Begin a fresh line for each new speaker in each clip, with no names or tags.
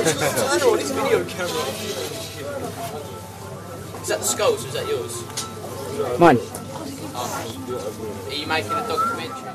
channel on his video camera. Is that the skulls or is that yours?
Mine.
Oh. Are you making a documentary?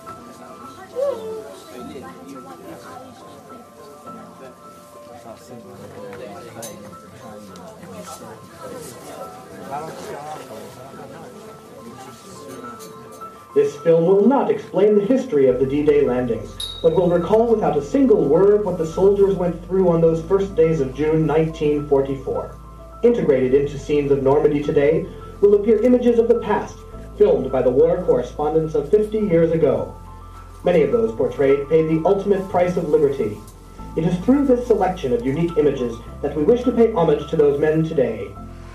This film will not explain the history of the D-Day landing, but will recall without a single word what the soldiers went through on those first days of June 1944. Integrated into scenes of Normandy today will appear images of the past, filmed by the war correspondents of 50 years ago. Many of those portrayed paid the ultimate price of liberty. It is through this selection of unique images that we wish to pay homage to those men today.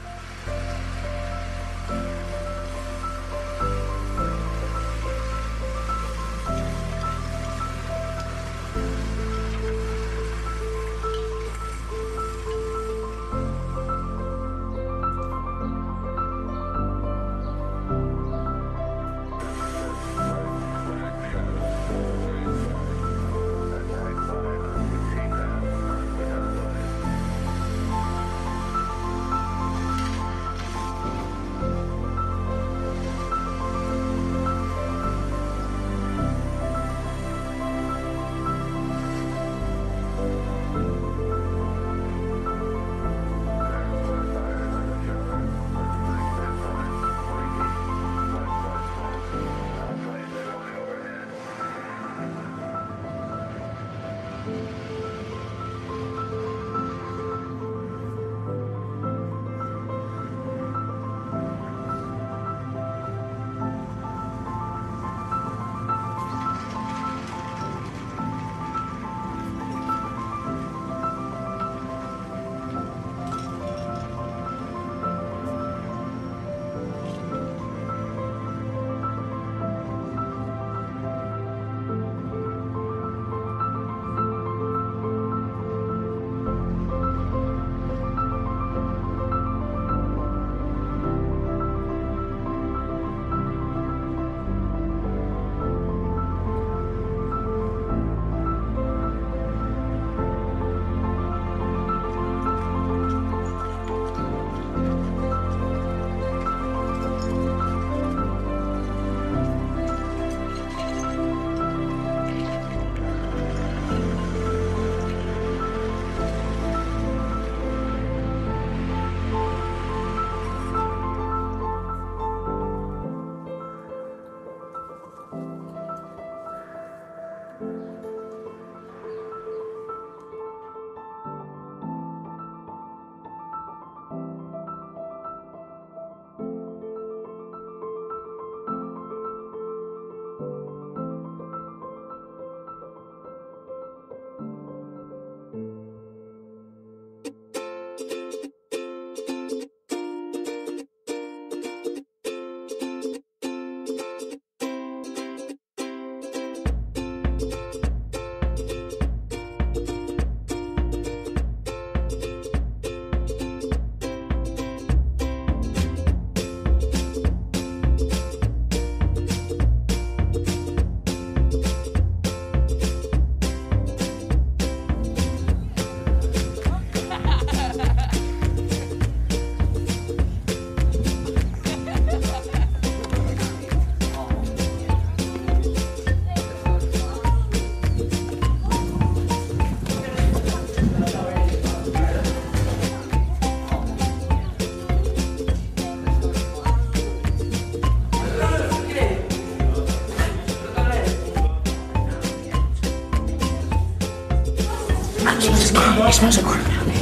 It smells like crap down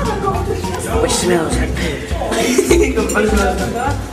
here. Which smells like poo.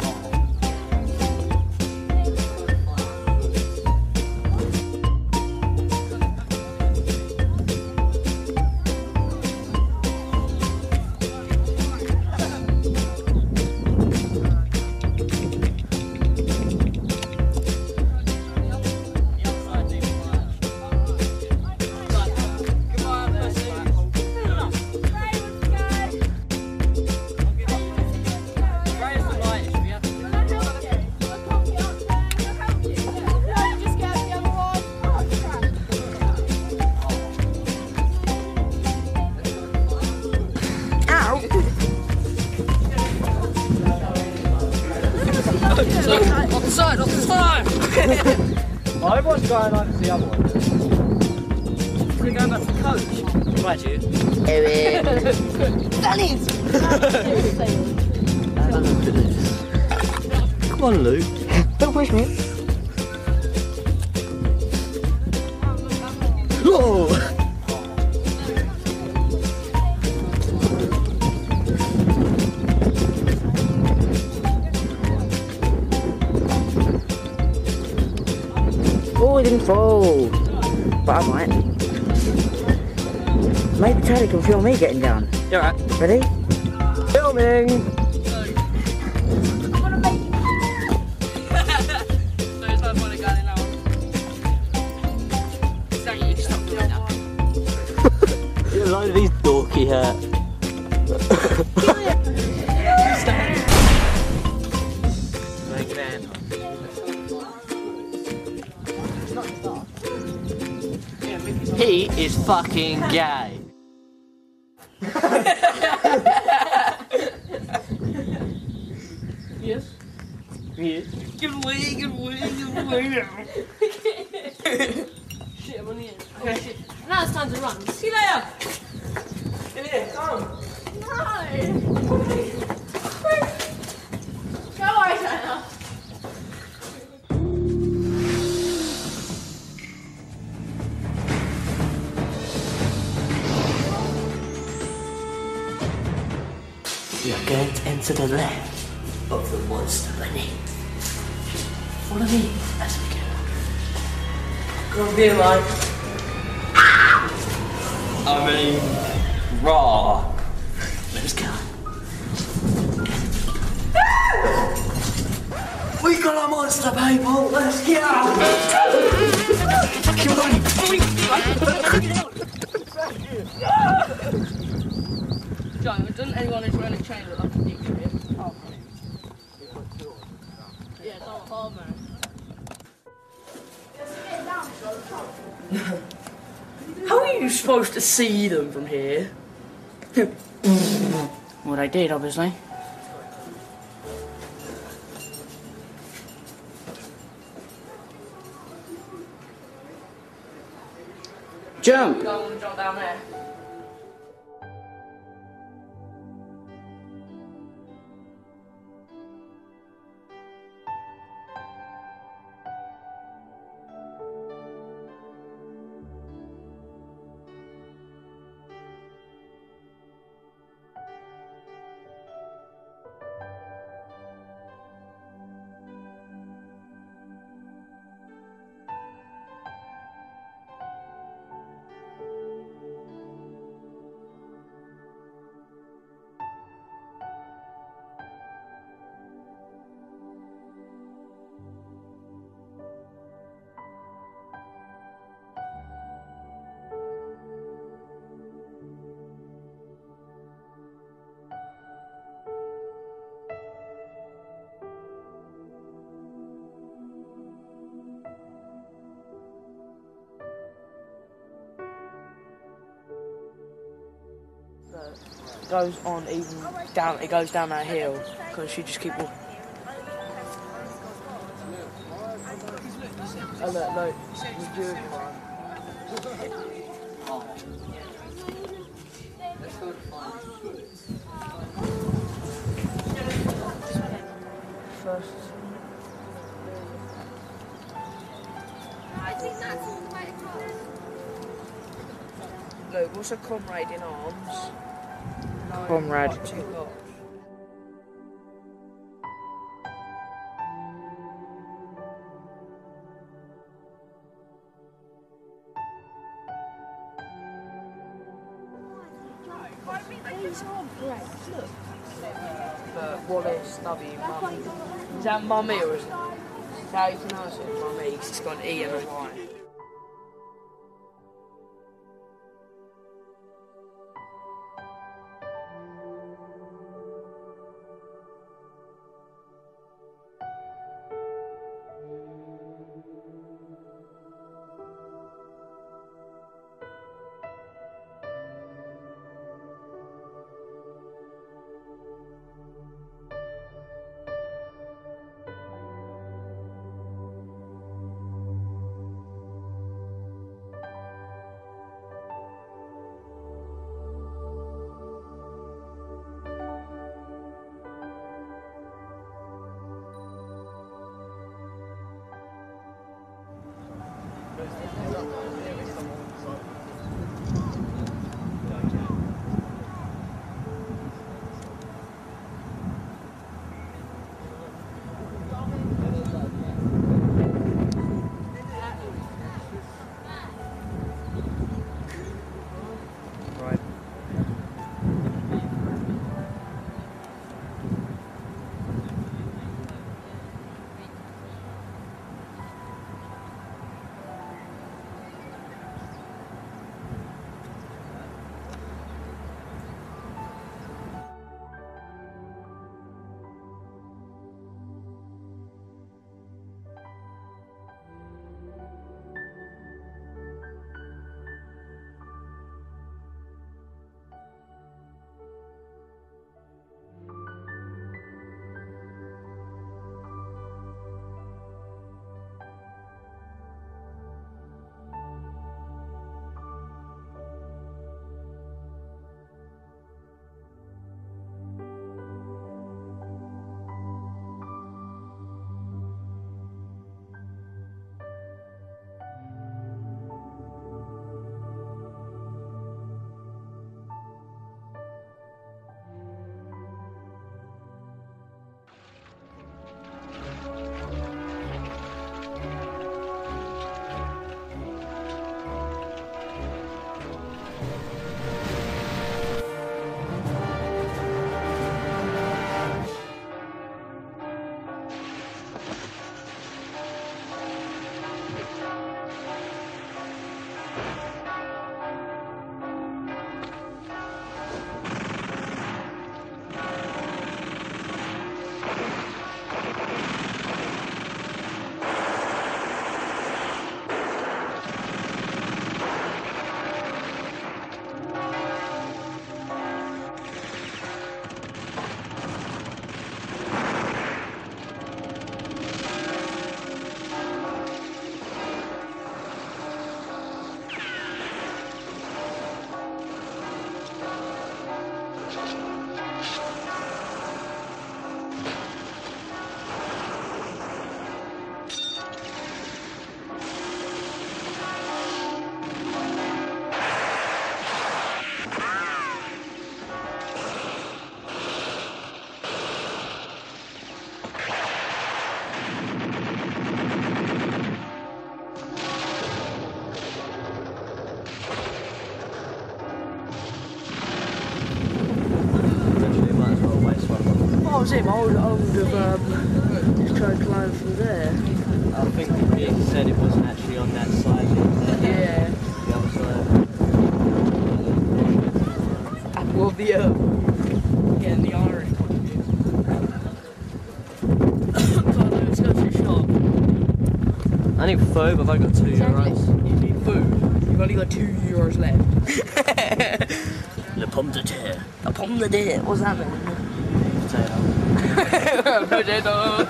right, not this time!
Everyone's going over to the other one.
We're going back to the coach. Right, you.
Danny's!
Have a look at this. Come on, Luke.
Don't push me.
Whoa!
Oh, it didn't fall. But I might. Maybe Charlie can film me getting down.
You're right.
Ready?
Filming!
There's no point in going now. So you stop doing that.
You're a load of these dorky hats. He is fucking gay.
Yes.
Yes.
Get away now. Shit, I'm on the edge. Okay, shit. Now it's time to run. See you later. Come here, come. No. Go away, China.
We are going to enter the land of the monster beneath. Follow me as we go.
Go on, be alive.
I mean, raw. Let's go. We got a monster, people. Let's go.
John, doesn't anyone who's wearing a chain look like a dick here? Oh, yeah, it's all hard, man.
How are you supposed to see them from here?
Well, they did, obviously.
Jump!
You don't want to jump down there.
It goes on even down, it goes down that hill, because you just keep walking. Oh look, the Jewish one. First.
I think that's all the way across.
Look, what's a comrade in arms? No,
Comrade.
like two goals.
These are great. Look.
Wallace, W, Mummy. Is that Mummy or is it? How you pronounce it? Mummy, 'cause it's got an E and a Y. was him. I would have just tried to climb through there.
I think he said it wasn't actually on that side.
Yeah.
The other side.
Apple of the earth. Getting the Irish point of view. Let's go to the shop.
I need food, but I've got €2.
You need food. You've only got €2 left.
Le pomme de terre.
A pomme de terre. What's that mean?
Potato.
Potato.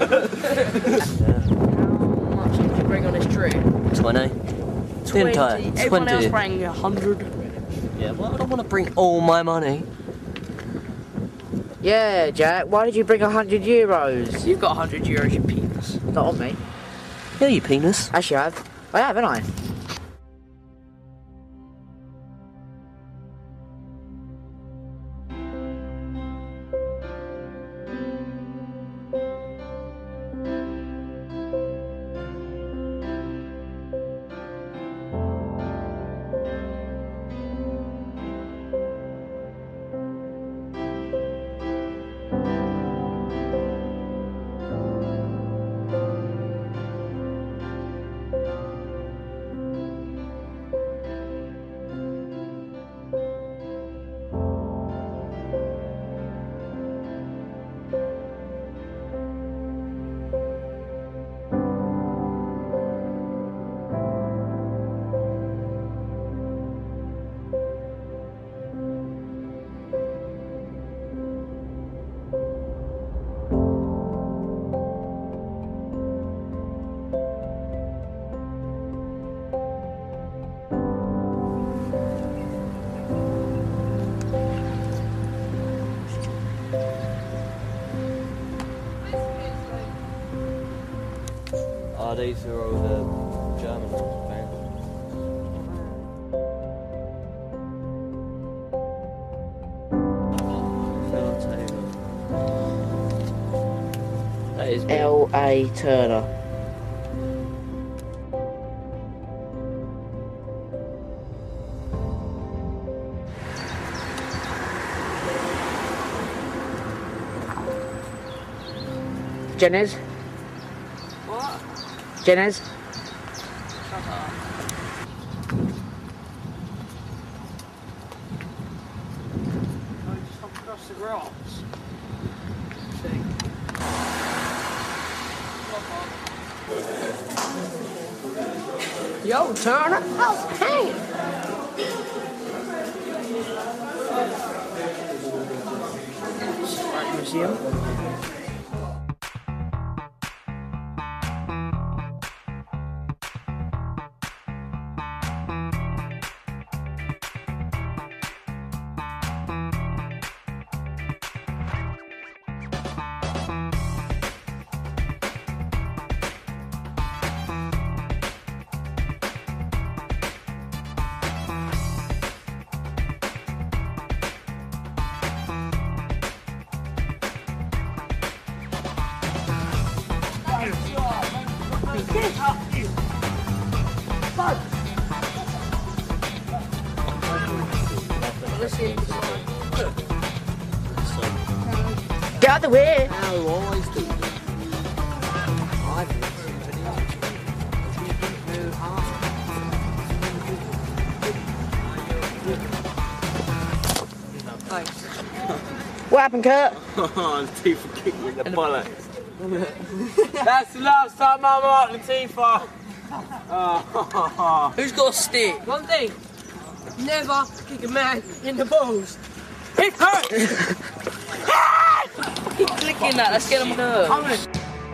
How much did you bring on this trip?
20.
20.
20.
Everyone else bring 100.
Yeah, why would I want to bring all my money?
Yeah, Jack, why did you bring €100?
You've got €100, you penis.
Not on me.
Yeah, you penis.
Actually, I have. I have, haven't I?
Oh, these are all the German ones, man. That is big.
L.A. Turner. Jenners?
What?
Jenners?
Shut up. I just hop across the grass. Yo, Turner, how's it hanging? Art museum.
Get out the way!
No, always do.
Thanks.
What happened, Kurt?
Oh, Latifah kicked me in the bollocks.
That's the last time I'm out, Latifah. Who's got a stick? One thing, never kick a man in the balls. It hurts! Keep clicking that, let's get him nerves.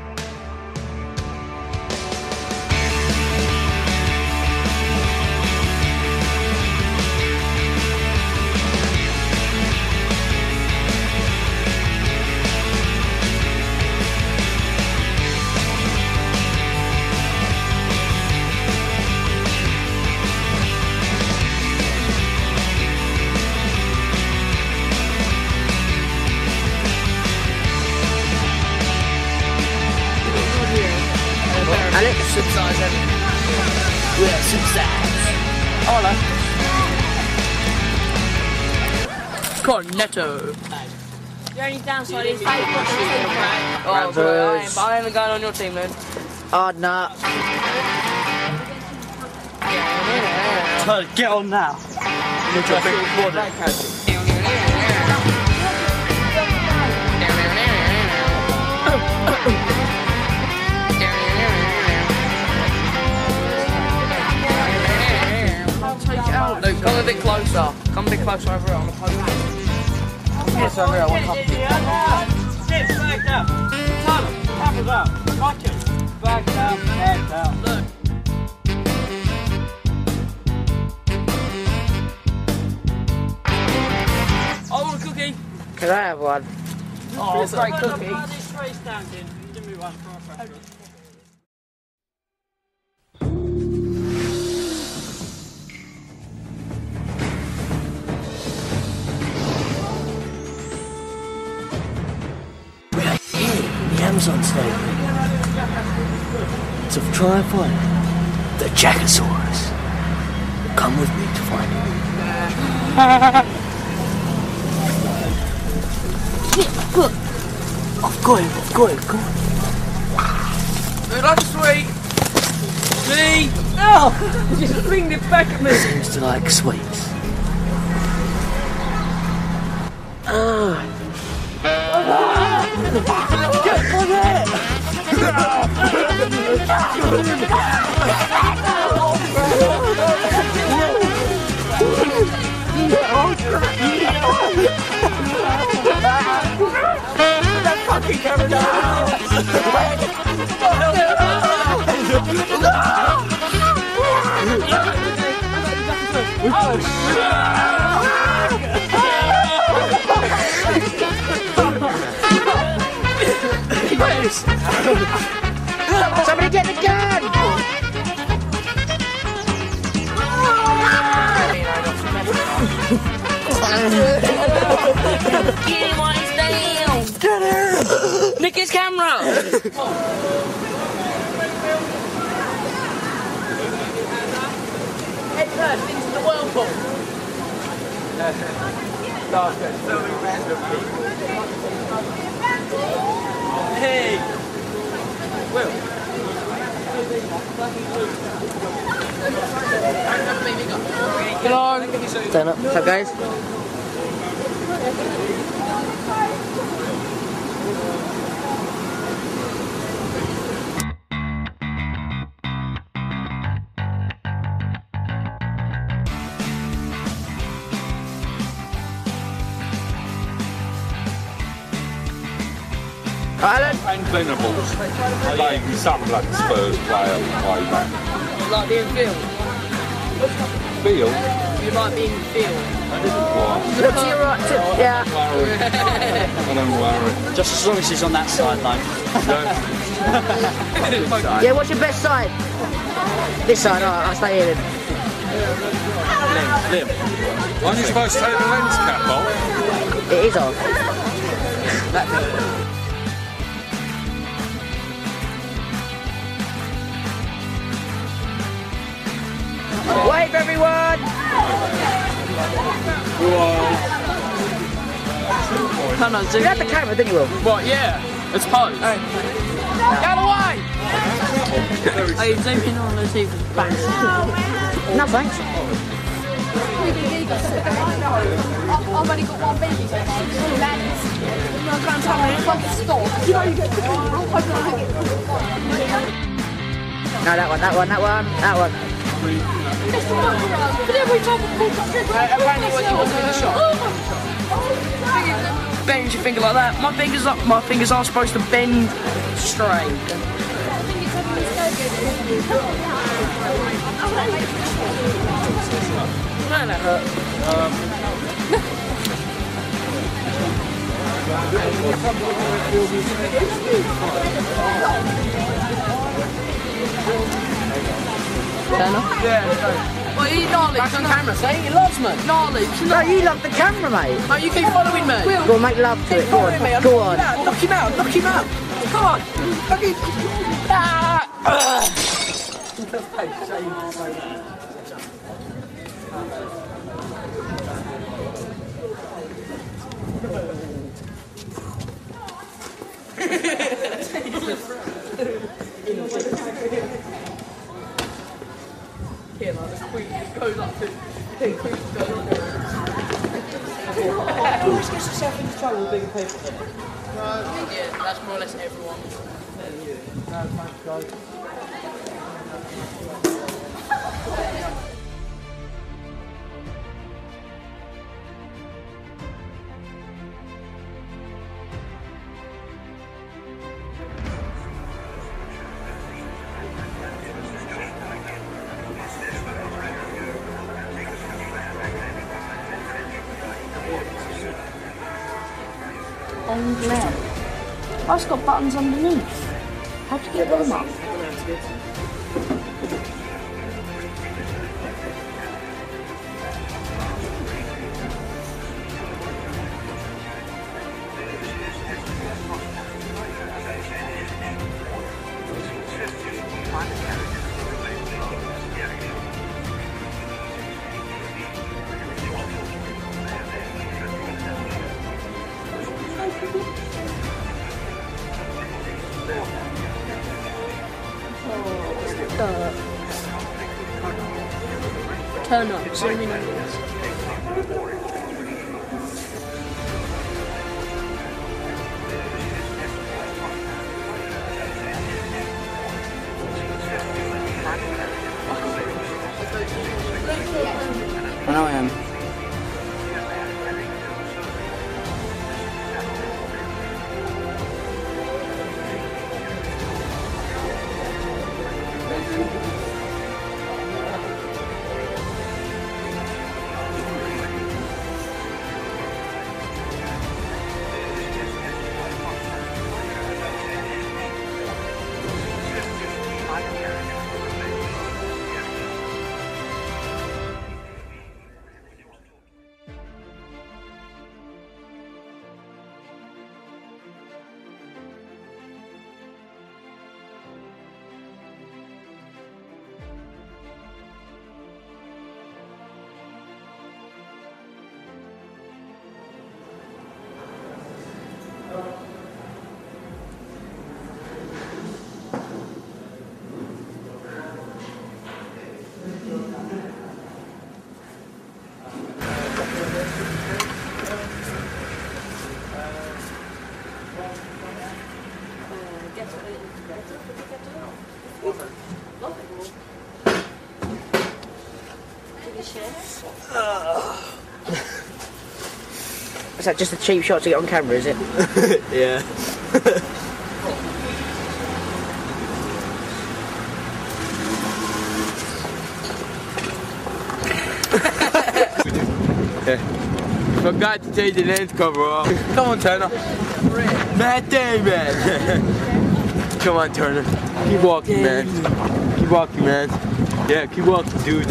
Alex?
Subsides everything. Yeah, subsides. Oh, hello. Cornetto. The only downside is they've got the team, right? Oh, boy, I ain't going on your team then.
Oh, nah.
Get on now. With your big body.
Luke, come a bit closer. Come a bit closer over here on the post. Come closer over here, I want to
Sit back down. Tyler, cameras out. Got you. Back down. Look.
I want a cookie.
Can I have one?
Oh, it's a great cookie.
This tray standing. Give me one for a second.
We are here in the Amazon stable. To try and find the Jackosaurus. Come with me to find him. I've got him, come on.
Dude, I'm sweet. Me. No! Just flinged it back at me.
Seems to like sweets. Get on it! That fucking camera Somebody get the gun!
Get him while he's down! Get her! Nick his camera! Head first into the whirlpool.
So many random people. Hey! Will.
Come on.
Stand up. What's up, guys? Alan?
And Venables, playing Sunderland Spurs player way back.
You like being filmed?
Field?
You like being filmed?
Why?
Look to your right, yeah.
I don't worry.
Just as long as he's on that side, though.
Yeah, what's your best side? This side, alright, I'll stay here then.
Liam, aren't you supposed to take the lens cap off?
It is off. Wave, everyone!
Come on, zoom.
You had the camera, didn't you, Will?
What, yeah. It's posed. Get away! Hey, zoom in on those people. Thanks.
No, thanks.
I've only got one baby, so I can't tell me if I can stop. You know, you get
No, that one.
Apparently when you wasn't in the shop. Bend your finger like that. My fingers aren't supposed to bend straight. Man, that hurt. Yeah. Well, you knowledge on camera, say he loves me. Knowledge.
No, you love the camera, mate.
No, you keep following me.
Go on, make love to it. Go on. Go on.
Knock him out. Come on. Fucking.
always gets yourself into trouble with bigger people, doesn't it?
Yeah, that's more or less everyone.
No, thanks, guys.
On glare. Oh, it's got buttons underneath. How'd you get them up? Turn up, zoom in on this.
I know I am.
Is that just a cheap shot to get on camera, is it?
Yeah.
Forgot to take the lens cover off. Come on, Turner. Matt Damon. Come on, Turner. Keep walking, man. Keep walking, man. Yeah, keep walking, dude.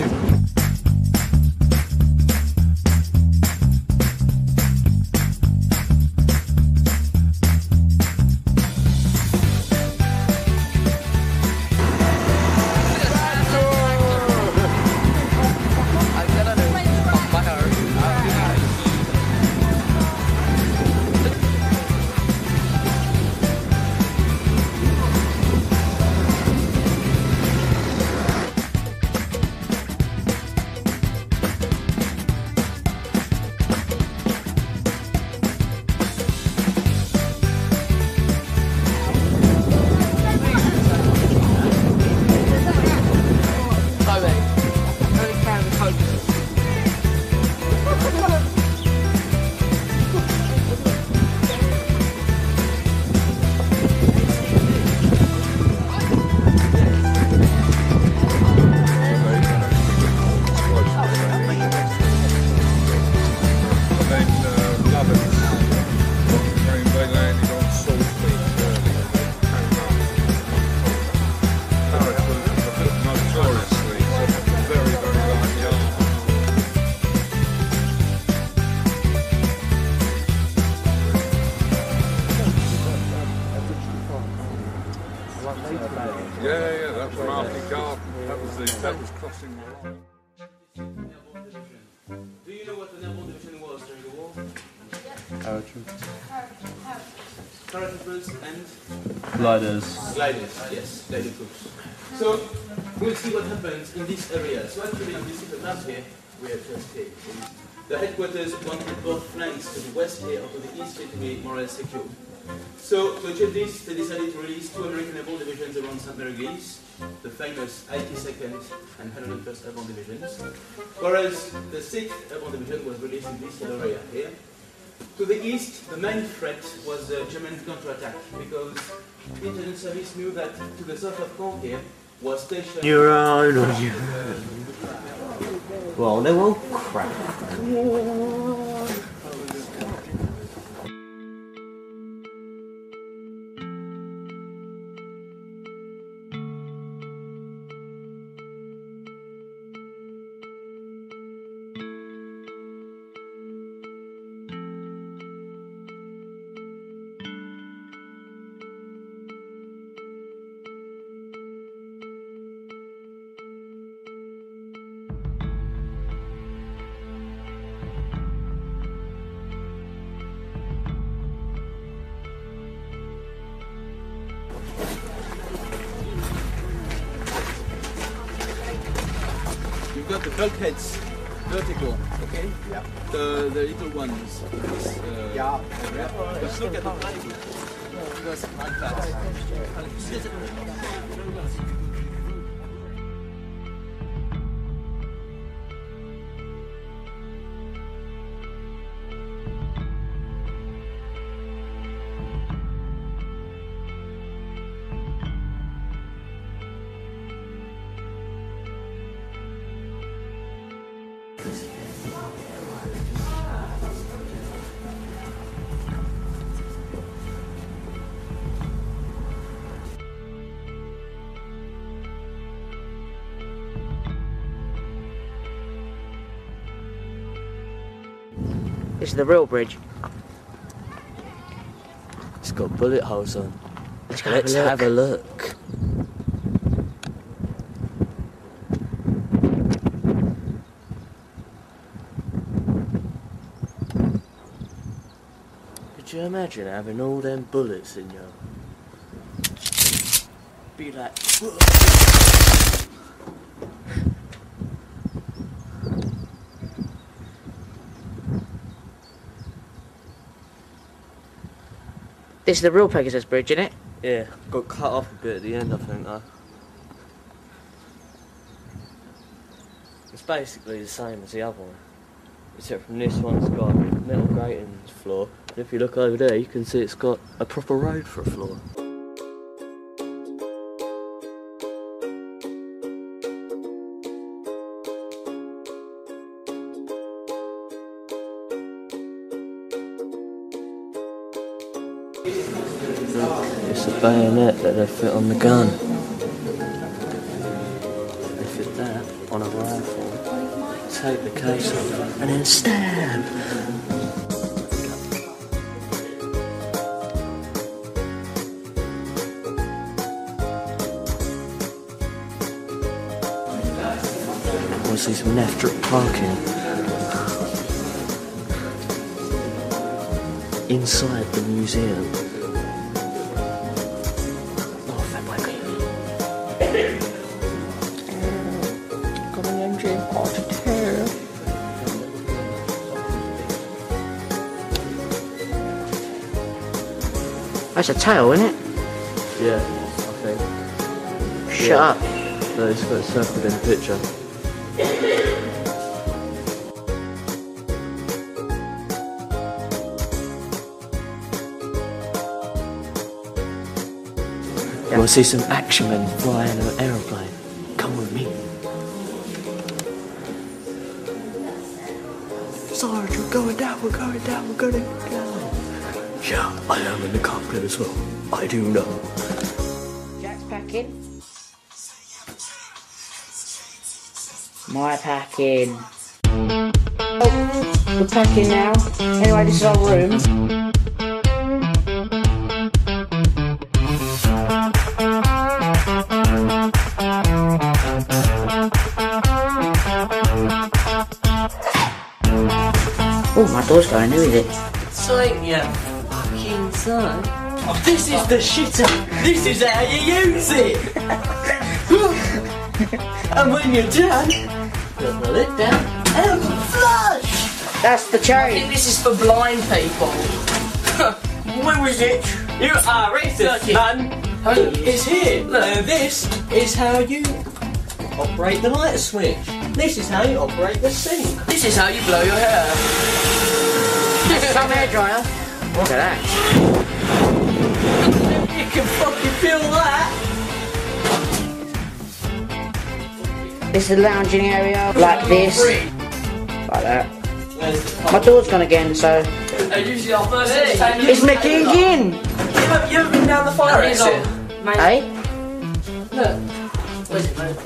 Yeah, that was Martin Garden. That was crossing the line.
Do you know what the Normandy division was during the war? Paratroopers and
Gliders.
gliders, yes, glider troops. So we'll see what happens in this area. So actually, you see the map here, we have just here.
the headquarters wanted both flanks to the west here or to the east here to be more or less secured. So, to achieve this, they decided to release 2 American airborne divisions around St. Mary-Gilles, the famous 82nd and 101st Airborne Divisions, whereas the 6th Airborne Division was released in this yellow area here. To the east, the main threat was the German counterattack, because the intelligence service knew that to the south of Caen here was stationed...
Your own or your Well, they will crap.
You've got the bulkheads vertical, okay?
Yeah.
The little ones.
Yeah.
Just look at the flag. Just like that.
This is the real bridge. It's got bullet holes on. Let's have a look. Could you imagine having all them bullets in you? Be like... This is the real Pegasus Bridge, isn't it?
Yeah, got cut off a bit at the end, I think, though. It's basically the same as the other one, except from this one's got metal gratings floor. And if you look over there, you can see it's got a proper road for a floor. It's a bayonet that they fit on the gun. They fit that on a rifle, take the case off, and then stab! Want to see some left parking? Inside the museum.
That's a tail, isn't it?
Yeah, I think.
Shut up.
No, it's got circled in the picture. You want to see some action men flying an aeroplane? Come with me. Sarge, we're going down, we're going down, we're going down. Yeah, I am in the cockpit as well. I do know.
Jack's packing. My packing. Oh, we're packing now. Anyway, this is our room. Oh, my door's going, who is it?
Sweet, yeah. Fucking son. Oh, this is the shitter. This is how you use it. And when you're done, put the lid down and flush.
That's the
I
chain.
think this is for blind people.
Where was it?
You are racist, man.
It's here. Look, this is how you operate the light switch. This is how you operate the sink.
This is how you blow your hair.
Some hairdryer. Look at that.
You can fucking feel that.
This is a lounging area, like this. Like that. My door's gone again, so...
Usually our first
It's making again!
You haven't been down the fire exit.
Hey?
Look. Where's it, mate?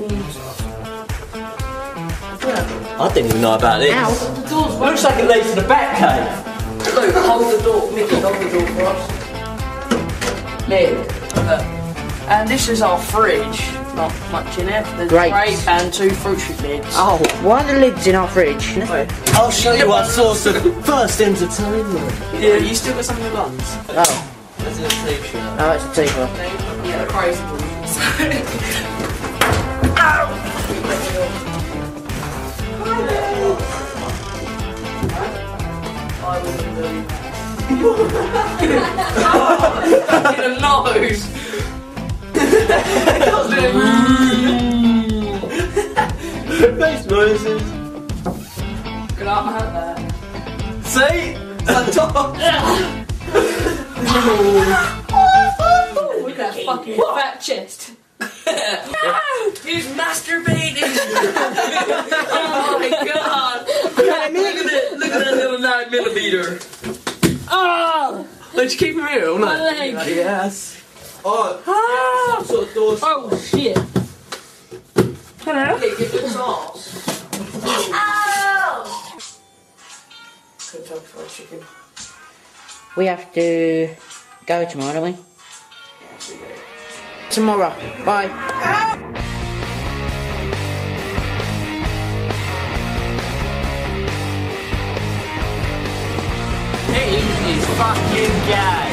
I didn't even know about this.
Ow.
The door's
Looks like it leads to the back cave.
Luke, hold the door. Mickey, hold the door for us. There. Look. And this is our fridge. Not much in it. There's
Grapes.
a grape and 2 fruit shoot lids.
Oh, why are the lids in our fridge?
I'll show you our source of first entertainment.
Yeah, you still got some of your buns?
Oh.
That's a t-shirt.
Oh, it's a t-shirt.
Yeah, the crazy ones. In the nose.
Face noises.
Good up, I had that.
See? It's on top.
Look at that fucking fat chest. He's masturbating. Oh my god. Look at that little 9mm. Oh! Let's keep him here all night. My leg.
Yes.
Oh, some sort of doors.
Oh shit. Hello? Okay, give this off. Kentucky Fried Chicken.
We have to go tomorrow, don't we? Tomorrow. Bye.
He is fucking gay.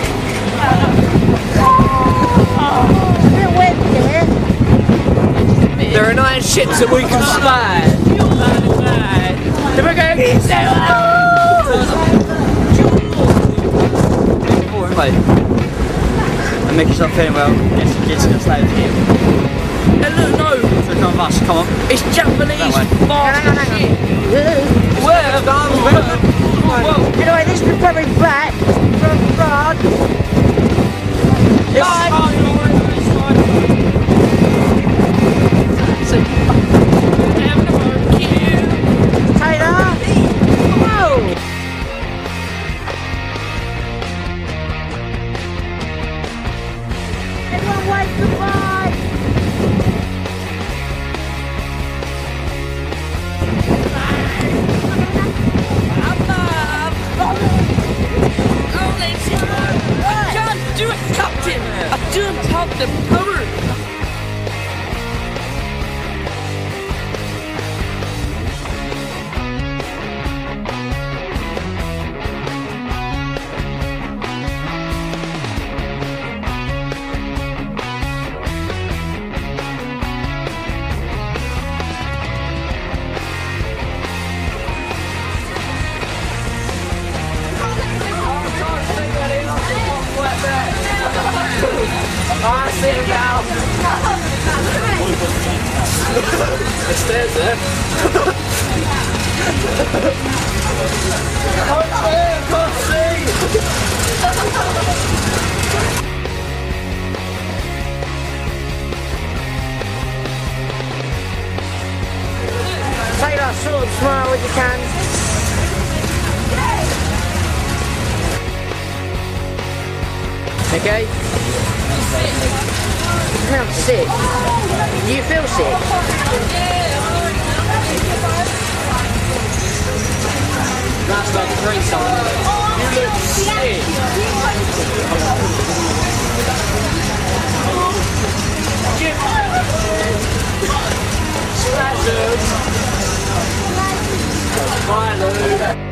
There are 9 ships that we can slide. Then we're going to get
Right. And make yourself feeling well. Yes, gonna stay with him.
Hello, no.
So come on, come on.
It's Japanese.
That way.
Where? Whoa.
You know, this is probably back from France. Taylor! Whoa! Everyone wave goodbye!
I can't do it, Captain! I don't have the power! I see it now. It stays there. I can't see.
Take that sort of smile when you can. Okay? You smell sick. Do you feel sick?
That's about to drink something. You look sick. Bye, Lou.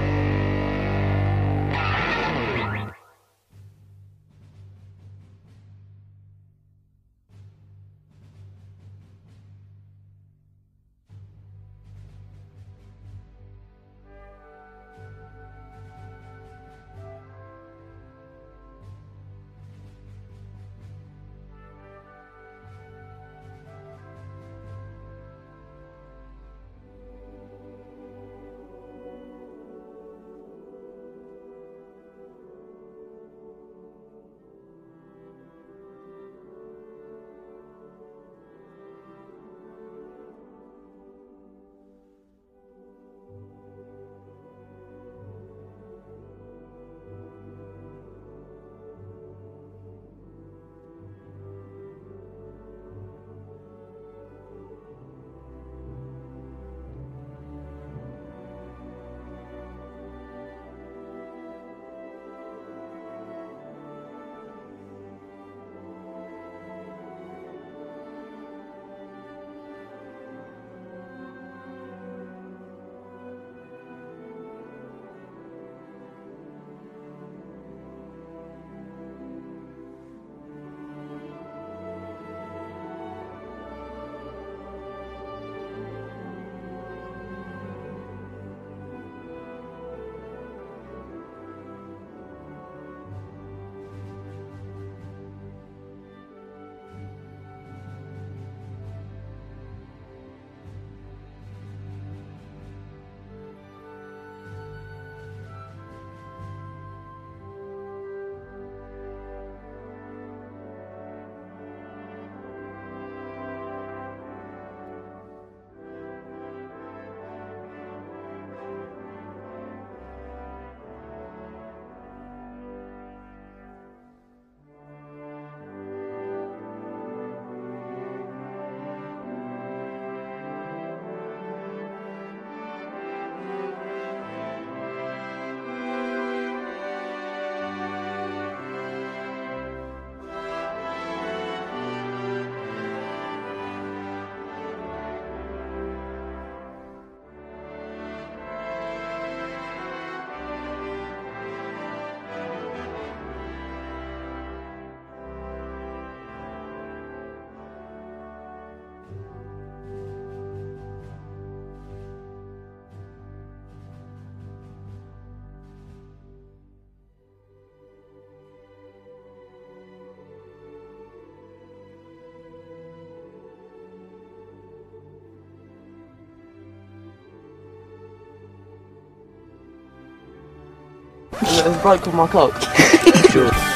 It's broke with my cock.
Sure.